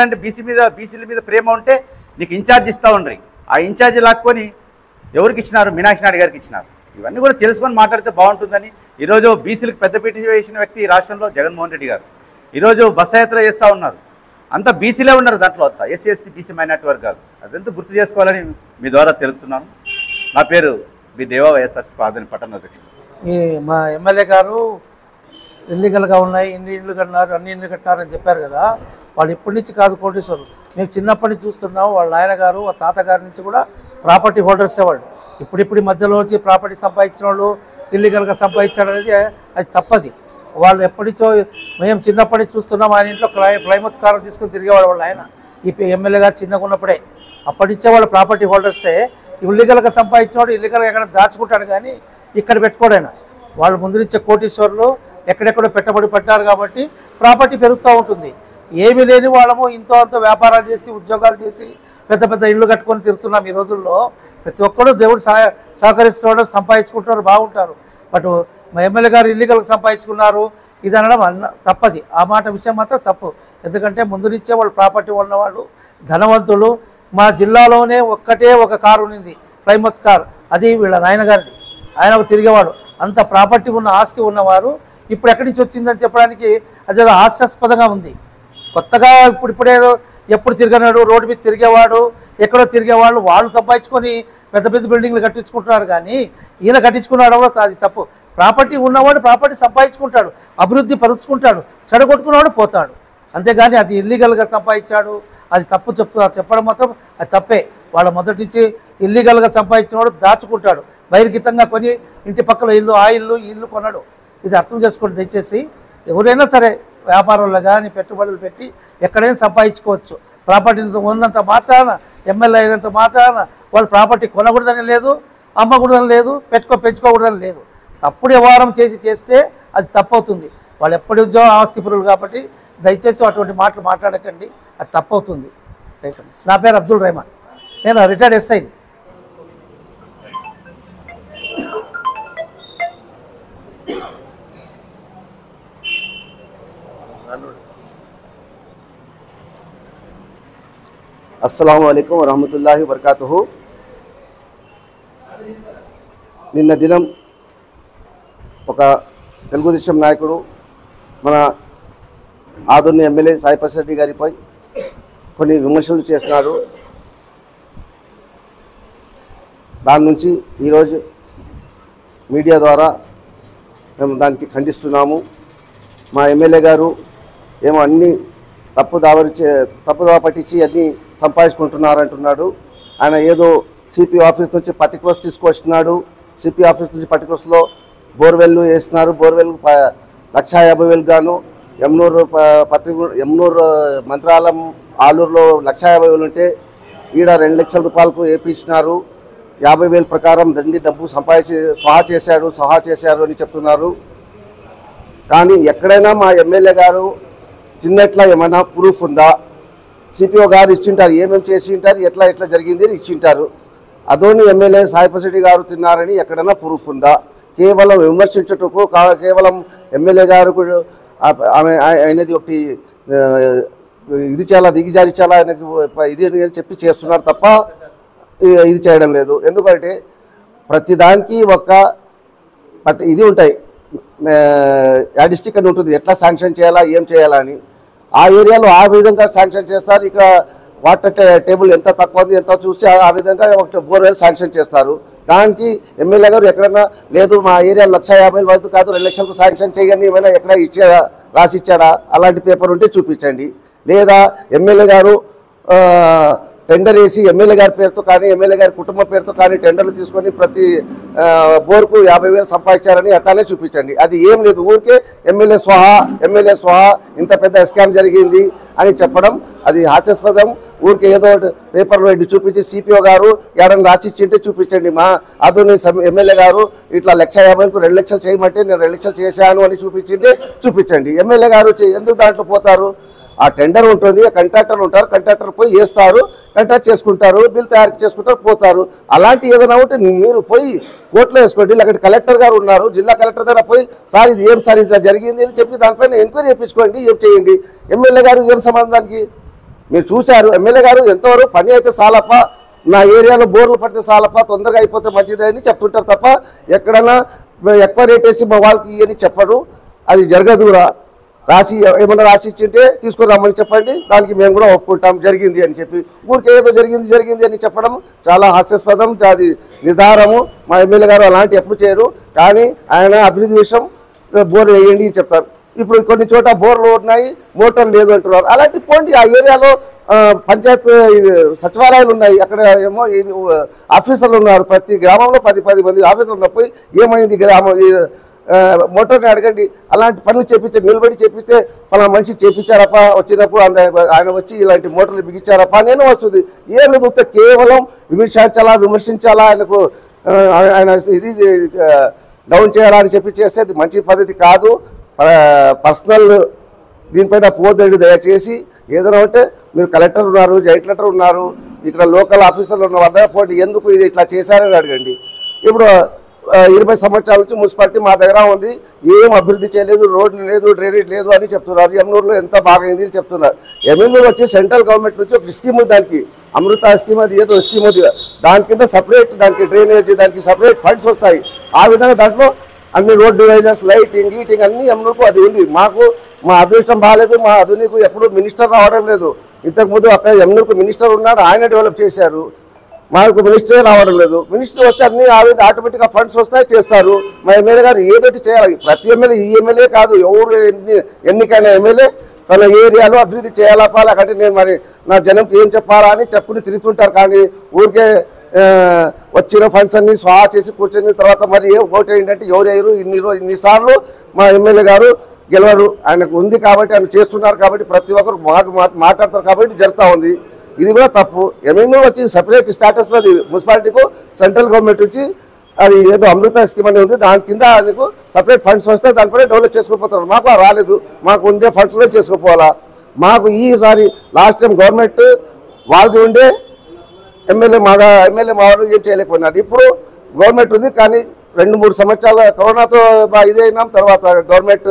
బీసీల మీద ప్రేమ ఉంటే నీకు ఇన్ఛార్జ్ ఇస్తూ ఉండ్రి. ఆ ఇన్ఛార్జి లాక్కొని ఎవరికి ఇచ్చినారు? మీనాక్షి నాయుడు గారికి ఇచ్చినారు. ఇవన్నీ కూడా తెలుసుకొని మాట్లాడితే బాగుంటుందని ఈరోజు బీసీలకు పెద్దపీట వేసిన వ్యక్తి రాష్ట్రంలో జగన్మోహన్ రెడ్డి గారు. ఈరోజు బస్సు యాత్ర చేస్తూ ఉన్నారు, అంతా బీసీలే ఉన్నారు దాంట్లో, అంతా ఎస్సీ ఎస్టీ బీసీ మైనార్టీ వర్గాలు. అదంతా గుర్తు చేసుకోవాలని మీ ద్వారా తెలుపుతున్నాను. నా పేరు బి దేవా, వైఎస్ఆర్సీ ఆదోని పట్టణ అధ్యక్షుడు. మా ఎమ్మెల్యే గారు ఇల్లీగల్గా ఉన్నాయి, ఇన్ని ఇళ్ళు కట్టినారు, అన్ని ఇళ్ళు కట్టినారని చెప్పారు కదా. వాళ్ళు ఇప్పటి నుంచి కాదు కోటీశ్వరులు, మేము చిన్నప్పటి నుంచి చూస్తున్నాం. వాళ్ళ నాయన గారు, వాళ్ళ తాతగారి నుంచి కూడా ప్రాపర్టీ హోల్డర్సే వాళ్ళు. ఇప్పుడు మధ్యలో వచ్చి ప్రాపర్టీ సంపాదించిన వాళ్ళు ఇల్లీగల్గా సంపాదించడం అనేది అది తప్పది. వాళ్ళు ఎప్పటి నుంచో మేము చిన్నప్పటి నుంచి చూస్తున్నాం. ఆయన ఇంట్లో ప్లైమౌత్ కారు తీసుకొని తిరిగేవాడు వాళ్ళ ఆయన. ఈ ఎమ్మెల్యే గారు చిన్నగా ఉన్నప్పుడే అప్పటి నుంచే వాళ్ళ ప్రాపర్టీ హోల్డర్సే. ఇల్లీగల్గా సంపాదించినవాడు ఇల్లీగల్గా ఎక్కడ దాచుకుంటాడు కానీ ఇక్కడ పెట్టుకోడైనా. వాళ్ళు ముందు నుంచే కోటీశ్వరులు ఎక్కడెక్కడో పెట్టుబడి పెట్టారు కాబట్టి ప్రాపర్టీ పెరుగుతూ ఉంటుంది. ఏమీ లేని వాళ్ళము ఇంతో అంత వ్యాపారాలు చేసి, ఉద్యోగాలు చేసి, పెద్ద పెద్ద ఇళ్ళు కట్టుకొని తిరుగుతున్నాం. ఈ రోజుల్లో ప్రతి ఒక్కరు దేవుడు సహకరిస్తున్నాడు, సంపాదించుకుంటున్నారు, బాగుంటారు. బట్ మా ఎమ్మెల్యే గారు ఇల్లీగల్గా సంపాదించుకున్నారు ఇది అనడం తప్పది. ఆ మాట విషయం మాత్రం తప్పు. ఎందుకంటే ముందు నుంచే వాళ్ళు ప్రాపర్టీ ఉన్నవాళ్ళు, ధనవంతులు. మా జిల్లాలోనే ఒక్కటే ఒక కారు ఉన్నింది, ప్లైమౌత్ కార్, అది వీళ్ళ నాయన గారిది. ఆయన తిరిగేవాడు. అంత ప్రాపర్టీ ఉన్న ఆస్తి ఉన్నవారు ఇప్పుడు ఎక్కడి నుంచి వచ్చిందని చెప్పడానికి అదేదో హాస్యాస్పదంగా ఉంది. కొత్తగా ఇప్పుడేదో ఎప్పుడు తిరగనాడు, రోడ్డు మీద తిరిగేవాడు, ఎక్కడో తిరిగే వాళ్ళు సంపాదించుకొని పెద్ద పెద్ద బిల్డింగ్లు కట్టించుకుంటున్నారు. కానీ ఈయన కట్టించుకున్నాడు అది తప్పు. ప్రాపర్టీ ఉన్నవాడు ప్రాపర్టీ సంపాదించుకుంటాడు, అభివృద్ధి పరుచుకుంటాడు, చెడగొట్టుకున్నవాడు పోతాడు. అంతేగాని అది ఇల్లీగల్గా సంపాదించాడు అది తప్పు చెప్పడం మాత్రం అది తప్పే. వాళ్ళ మొదటి నుంచి ఇల్లీగల్గా సంపాదించిన వాడు దాచుకుంటాడు, బహిర్గతంగా కొని ఇంటి పక్కల ఇల్లు ఆ ఇల్లు ఈ ఇల్లు కొనడు. ఇది అర్థం చేసుకోండి దయచేసి. ఎవరైనా సరే వ్యాపారంలో కానీ పెట్టుబడులు పెట్టి ఎక్కడైనా సంపాదించుకోవచ్చు. ప్రాపర్టీ ఉన్నంత మాత్రాన ఎమ్మెల్యే అయినంత మాత్రాన వాళ్ళు ప్రాపర్టీ కొనకూడదని లేదు, అమ్మకూడదని లేదు, పెంచుకోకూడదని లేదు. తప్పుడు వ్యవహారం చేస్తే అది తప్పవుతుంది. వాళ్ళు ఎప్పటి నుంచో ఆస్తిపరులు కాబట్టి దయచేసి అటువంటి మాటలు మాట్లాడకండి, అది తప్పవుతుంది. నా పేరు అబ్దుల్ రెహమాన్, నేను రిటైర్డ్ ఎస్ఐని. అస్సలాము అలైకుం వరహమతుల్లాహి వబర్కాతుహు. నిన్న దినం ఒక తెలుగుదేశం నాయకుడు మన ఆదోని ఎమ్మెల్యే సాయి ప్రసాద్ రెడ్డి గారిపై కొన్ని విమర్శలు చేస్తున్నారు. దాని నుంచి ఈరోజు మీడియా ద్వారా మేము దానికి ఖండిస్తున్నాము. మా ఎమ్మెల్యే గారు ఏమో అన్నీ తప్పుదావ పట్టించి అన్నీ సంపాదించుకుంటున్నారంటున్నాడు. ఆయన ఏదో సిపి ఆఫీస్ నుంచి పర్టికులర్స్ తీసుకొస్తున్నాడు. సిపి ఆఫీస్ నుంచి పర్టికులర్స్లో బోర్వెల్లు వేస్తున్నారు. బోర్వెల్ 1,50,000 గాను ఎమ్నూరు మంత్రాలయం ఆలూరులో 1,50,000 ఉంటే ఈడ 2 లక్షల రూపాయలకు వేయించినారు. 50,000 ప్రకారం డబ్బు సంపాదించి సహా చేశారు అని చెప్తున్నారు. కానీ ఎక్కడైనా మా ఎమ్మెల్యే గారు చిన్నట్లా ఏమైనా ప్రూఫ్ ఉందా? సిపిఓ గారు ఇచ్చింటారు, ఏమేమి చేసి ఉంటారు, ఎట్లా జరిగింది అని ఇచ్చింటారు. అదోని ఎమ్మెల్యే సాయి ప్రసాద్ గారు తిన్నారని ఎక్కడైనా ప్రూఫ్ ఉందా? కేవలం విమర్శించుటకు కేవలం ఎమ్మెల్యే గారు ఆయనది ఒకటి ఇది చాలా దిగిజారి చాలా ఆయనకు ఇది అని చెప్పి చేస్తున్నారు తప్ప ఇది చేయడం లేదు. ఎందుకంటే ప్రతిదానికి ఒక ఇది ఉంటాయి, యాడిస్టిక్ అని ఉంటుంది, ఎట్లా శాంక్షన్ చేయాలా ఏం చేయాలా అని. ఆ ఏరియాలో ఆ విధంగా శాంక్షన్ చేస్తారు. ఇక వాటర్ టేబుల్ ఎంత తక్కువ ఉంది ఎంత చూసి ఆ విధంగా ఒక బోర్వెల్ శాంక్షన్ చేస్తారు. దానికి ఎమ్మెల్యే గారు ఎక్కడన్నా లేదు మా ఏరియాలో 1,50,000 వరకు కాదు 2 లక్షలకు శాంక్షన్ చేయని ఏమైనా ఎక్కడ రాసిచ్చాడా అలాంటి పేపర్ ఉంటే చూపించండి. లేదా ఎమ్మెల్యే గారు టెండర్ వేసి ఎమ్మెల్యే గారి పేరుతో కానీ ఎమ్మెల్యే గారి కుటుంబం పేరుతో కానీ టెండర్లు తీసుకొని ప్రతి బోర్కు 50,000 సంపాదించారని అట్లానే చూపించండి. అది ఏం లేదు, ఊరికే ఎమ్మెల్యే స్వహా ఇంత పెద్ద స్కామ్ జరిగింది అని చెప్పడం అది హాస్యాస్పదం. ఊరికే ఏదో పేపర్లో ఇటు చూపించి సిపిఓ గారు ఏడని రాసిచ్చింటే చూపించండి. మా అదోని ఎమ్మెల్యే గారు ఇట్లా 1,50,000కు 2 లక్షలు చేయమంటే నేను 2 లక్షలు చేశాను అని చూపించింటే చూపించండి. ఎమ్మెల్యే గారు ఎందుకు దాంట్లో పోతారు? ఆ టెండర్ ఉంటుంది, కాంట్రాక్టర్లు ఉంటారు, కాంట్రాక్టర్ పోయి వేస్తారు, కాంట్రాక్ట్ చేసుకుంటారు, బిల్ తయారు చేసుకుంటారు, పోతారు. అలాంటి ఏదైనా ఉంటే మీరు పోయి కోర్టులో వేసుకోండి. అక్కడ కలెక్టర్ గారు ఉన్నారు, జిల్లా కలెక్టర్ దగ్గర పోయి సార్ ఇది ఏం సార్ ఇట్లా జరిగింది అని చెప్పి దానిపైన ఎంక్వైరీ చేయించుకోండి, ఏం చేయండి. ఎమ్మెల్యే గారు ఏం సంబంధానికి? మీరు చూశారు ఎమ్మెల్యే గారు ఎంతవరకు పని అయితే సాలప్ప, నా ఏరియాలో బోర్లు పడితే సాలప్ప, తొందరగా అయిపోతే మంచిదే అని చెప్తుంటారు తప్ప ఎక్కడైనా ఎక్కువ రేట్ వేసి మా వాళ్ళకి ఇవన్నీ చెప్పరు. అది జరగదురా. ఏమన్నా రాసి ఇచ్చింటే తీసుకొని రమ్మని చెప్పండి, దానికి మేము కూడా ఒప్పుకుంటాం జరిగింది అని చెప్పి. ఊరికే ఏదో జరిగింది అని చెప్పడం చాలా హాస్యాస్పదం, అది నిర్ధారము. మా ఎమ్మెల్యే గారు అలాంటి ఎప్పుడు చేయరు. కానీ ఆయన అభివృద్ధి విషయం బోర్ వేయండి అని చెప్తారు. ఇప్పుడు కొన్ని చోట బోర్లు ఉన్నాయి, మోటార్ లేదు అంటున్నారు. అలాంటి పోండి, ఆ ఏరియాలో పంచాయత్ సచివాలయాలు ఉన్నాయి, అక్కడ ఏమో ఆఫీసర్లు ఉన్నారు. ప్రతి గ్రామంలో 10 మంది ఆఫీసర్లు ఉన్నప్పుడు ఏమైంది గ్రామం మోటార్ని అడగండి. అలాంటి పనులు చేపించండి, నిలబడి చేపిస్తే పలా మనిషి చేపించారప్ప, వచ్చినప్పుడు ఆయన వచ్చి ఇలాంటి మోటార్లు బిగించారప్ప నేను వస్తుంది. ఏం లేదు, కేవలం విమర్శించాలా ఆయనకు ఆయన ఇది డౌన్ చేయాలా అని చెప్పి చేస్తే అది మంచి పద్ధతి కాదు. పర్సనల్ దీనిపైన పోదండి దయచేసి. ఏదైనా ఉంటే మీరు కలెక్టర్ ఉన్నారు, జాయింట్ కలెక్టర్ ఉన్నారు, ఇక్కడ లోకల్ ఆఫీసర్లు ఉన్న వద్ద పోటీ ఎందుకు ఇది ఇట్లా చేశారని అడగండి. ఇప్పుడు 20 సంవత్సరాల నుంచి మున్సిపాలిటీ మా దగ్గర ఉంది, ఏం అభివృద్ధి చేయలేదు, రోడ్లు లేదు, డ్రైనేజ్ లేదు అని చెప్తున్నారు. ఎమ్నూరులో ఎంత బాగైంది అని చెప్తున్నారు. ఎమ్మెల్యేలు వచ్చి సెంట్రల్ గవర్నమెంట్ నుంచి ఒక స్కీమ్ ఉంది, దానికి అమృత స్కీమ్, అది ఏదో స్కీమ్ ఉంది, దాని కింద సపరేట్ దానికి డ్రైనేజ్, దానికి సపరేట్ ఫండ్స్ వస్తాయి. ఆ విధంగా దాంట్లో అన్ని రోడ్ డివైజర్స్, లైటింగ్ అన్నీ ఎమ్నూరుకు అది ఉంది. మాకు మా అదృష్టం బాగాలేదు, మా అదునికి ఎప్పుడు మినిస్టర్ రావడం లేదు. ఇంతకుముందు అక్కడ ఎమ్మెల్యేకు మినిస్టర్ ఉన్నాడు, ఆయన డెవలప్ చేశారు. మాకు మినిస్టరే రావడం లేదు. మినిస్టర్ వస్తే అన్ని ఆటోమేటిక్గా ఫండ్స్ వస్తాయి, చేస్తారు. మా ఎమ్మెల్యే గారు ఏదోటి చేయాలి. ప్రతి ఎమ్మెల్యే ఈ ఎమ్మెల్యే కాదు, ఎవరు ఎన్నికైన ఎమ్మెల్యే తన ఏరియాలో అభివృద్ధి చేయాలా పాలకంటే నేను మరి నా జనంకి ఏం చెప్పాలా అని చెప్పుకుని తిరుగుతుంటారు. కానీ ఊరికే వచ్చిన ఫండ్స్ అన్ని స్వాహా చేసి కూర్చొని తర్వాత మరి ఓటు ఏంటంటే ఎవరు ఇన్నిసార్లు మా ఎమ్మెల్యే గారు గెలవరు. ఆయనకు ఉంది కాబట్టి ఆయన చేస్తున్నారు కాబట్టి ప్రతి ఒక్కరు మాట్లాడతారు కాబట్టి జరుగుతూ ఉంది. ఇది కూడా తప్పు. ఎంఎంఏ వచ్చి సపరేట్ స్టాటస్ అది మున్సిపాలిటీకు సెంట్రల్ గవర్నమెంట్ నుంచి అది ఏదో అమృత స్కీమ్ అనేది ఉంది, దాని కింద ఆయనకు సపరేట్ ఫండ్స్ వస్తే దానిపైన డెవలప్ చేసుకోపోతారు. మాకు రాలేదు, మాకు ఉండే ఫండ్స్లో చేసుకోపోవాలా. మాకు ఈసారి లాస్ట్ టైం గవర్నమెంట్ వాళ్ళది ఉండే ఎమ్మెల్యే మావారు ఏం చేయలేకపోయినారు. ఇప్పుడు గవర్నమెంట్ ఉంది కానీ 2-3 సంవత్సరాల కరోనాతో ఇదైనాం. తర్వాత గవర్నమెంట్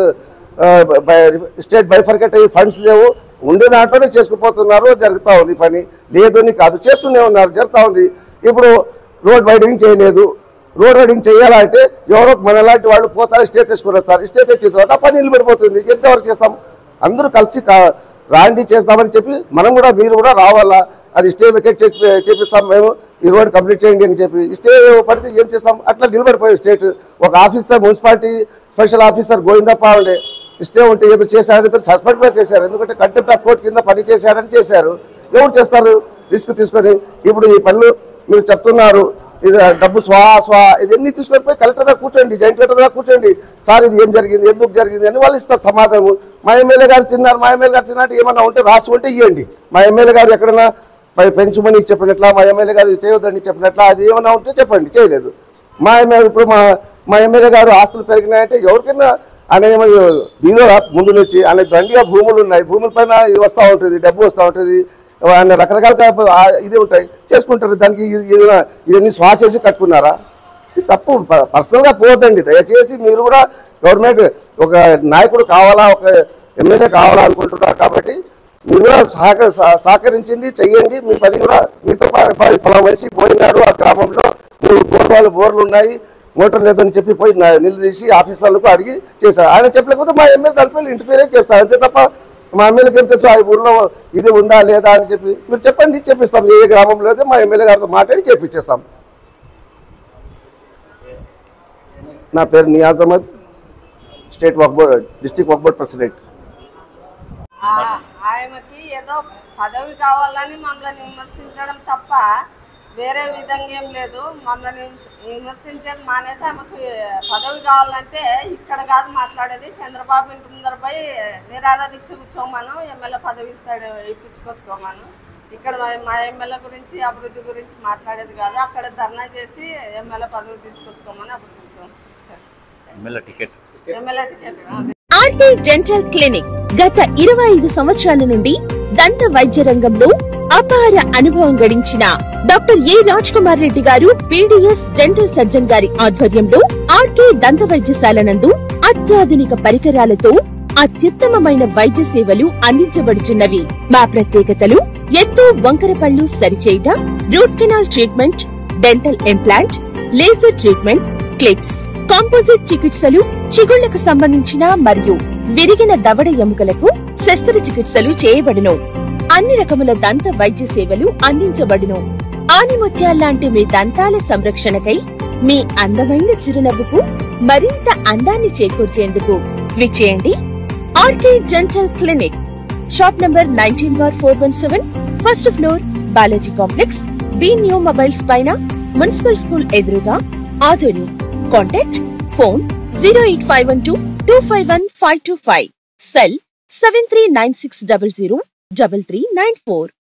స్టేట్ బైఫర్కేట్ అయ్యి ఫండ్స్ లేవు, ఉండే దాంట్లోనే చేసుకుపోతున్నారు. జరుగుతూ ఉంది పని, లేదని కాదు చేస్తూనే ఉన్నారు, జరుగుతూ ఉంది. ఇప్పుడు రోడ్ వైడింగ్ చేయలేదు. రోడ్ వైడింగ్ చేయాలంటే ఎవరో మనలాంటి వాళ్ళు పోతారు, స్టే తెచ్చుకొని వస్తారు. స్టే తెచ్చిన తర్వాత పని నిలబడిపోతుంది. ఎంతవరకు చేస్తాం? అందరూ కలిసి రాండి చేస్తామని చెప్పి మనం కూడా మీరు కూడా రావాలా. అది స్టే వెకేట్ చేపిస్తాం మేము, ఈ రోడ్ కంప్లీట్ చేయండి అని చెప్పి స్టే పడితే ఏం చేస్తాం? అట్లా నిలబడిపోయాం స్టేట్. ఒక officer municipality special officer Govindappa ఉండే స్టే ఉంటే ఏదో చేశారని సస్పెండ్ కూడా చేశారు. ఎందుకంటే కంటెంప్ట్ ఆఫ్ కోర్ట్ కింద పని చేశారని చేశారు. ఎవరు చేస్తారు రిస్క్ తీసుకొని? ఇప్పుడు ఈ పనులు మీరు చెప్తున్నారు, ఇది డబ్బు స్వా ఇదన్నీ తీసుకొని పోయి కలెక్టర్ దగ్గర కూర్చోండి, జాయింట్ కలెక్టర్ దగ్గర కూర్చోండి. సార్ ఇది ఏం జరిగింది, ఎందుకు జరిగింది అని వాళ్ళు ఇస్తారు సమాధానం. మా ఎమ్మెల్యే గారు తిన్నారు, మా ఎమ్మెల్యే గారు తిన్నట్టు ఏమన్నా ఉంటే రాసి ఉంటే ఇవ్వండి. మా ఎమ్మెల్యే గారు ఎక్కడన్నా పెంచుమని చెప్పినట్లా, మా ఎమ్మెల్యే గారు ఇది చేయొద్దని చెప్పినట్లా అది ఏమన్నా ఉంటే చెప్పండి. చేయలేదు. మా ఎమ్మెల్యే ఇప్పుడు మా ఎమ్మెల్యే గారు ఆస్తులు పెరిగినాయంటే ఎవరికైనా ఆయన ఏమో బీదో ముందు నుంచి ఆయన దండిగా భూములు ఉన్నాయి, భూముల పైన ఇది వస్తూ ఉంటుంది, డబ్బు వస్తూ ఉంటుంది, ఆయన రకరకాల ఇది ఉంటాయి, చేసుకుంటారు. దానికి ఇవన్నీ స్వా చేసి కట్టుకున్నారా? ఇది తప్పు. పర్సనల్గా పోవద్దండి దయచేసి. మీరు కూడా గవర్నమెంట్ ఒక నాయకుడు కావాలా, ఒక ఎమ్మెల్యే కావాలా అనుకుంటున్నారు కాబట్టి మీరు కూడా సహకరించండి, చెయ్యండి. మీ పని కూడా మీతో పలా మనిషి పోయినాడు ఆ గ్రామంలో, 3 బోర్లు ఉన్నాయి, మోటార్ లేదని చెప్పి పోయి నిలదీసి ఆఫీసర్లకు అడిగి చేశారు. ఆయన చెప్పలేకపోతే మా ఎమ్మెల్యే దానిపై ఇంటర్ఫీరెన్స్ చేస్తారు. అంతే తప్ప మా ఎమ్మెల్యేకి ఏం తెలుసు ఆ ఊర్లో ఇది ఉందా లేదా అని చెప్పి మీరు చెప్పండి, చెప్పిస్తాం. ఏ గ్రామంలో అయితే మా ఎమ్మెల్యే గారితో మాట్లాడి చేపించేస్తాం. నా పేరు Niyaz Ahmed, state Waqf board district Waqf board president. ఆయనకి ఏదో పదవి కావాలని మమ్మల్ని విమర్శించడం తప్ప వేరే విధంగా ఏం లేదు. మమ్మల్ని విమర్శించేది మానేసి ఆమెకు పదవి కావాలంటే ఇక్కడ కాదు మాట్లాడేది, చంద్రబాబు ఇంటి ముందర పోయి నిరాహార దీక్ష కూర్చోమను, ఎమ్మెల్యే పదవి ఇస్తాడు ఇప్పించుకొచ్చుకోమను. ఇక్కడ మా ఎమ్మెల్యే గురించి అభివృద్ధి గురించి మాట్లాడేది కాదు. అక్కడ ధర్నా చేసి ఎమ్మెల్యే పదవి తీసుకొచ్చుకోమని అప్పుడు MLA ticket. RK dental clinic గత 25 సంవత్సరాల నుండి దంత వైద్య రంగంలో అపార అనుభవం గడించిన doctor A Raj Kumar Reddy garu PDS dental surgeon గారి ఆధ్వర్యంలో ఆర్కే దంత వైద్యశాల నందు అత్యాధునిక పరికరాలతో అత్యుత్తమమైన వైద్య సేవలు అందించబడుచున్నవి. మా ప్రత్యేకతలు ఎత్తు వంకర పళ్ళు సరిచేయుట, root canal treatment, dental implant, laser treatment, clips, composite చికిత్సలు, చిగుళ్లకు సంబంధించిన మరియు విరిగిన దవడ ఎముకలకు శస్త్రచికిత్సలు చేయబడును. అన్ని రకముల దంత వైద్య సేవలు అందించబడును. ఆనిముత్యాల్లాంటి మీ దంతాల సంరక్షణకై మీ అందమైన చిరునవ్వుకు మరింత అందాన్ని చేకూర్చేందుకు విచ్చేయండి RK dental clinic. Shop number 19/417, first floor, Balaji complex, B new mobiles పైన, మున్సిపల్ స్కూల్ ఎదురుగా, ఆదోని. Contact phone 08512251525, cell 7396003394.